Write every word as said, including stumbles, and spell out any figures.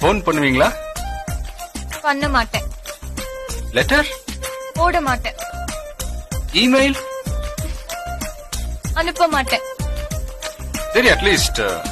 Phone பண்ணுவீங்களா? பண்ண மாட்டேன். லெட்டர் போட மாட்டேன். இமெயில் அனுப்ப மாட்டேன். சரி, அட்லீஸ்ட்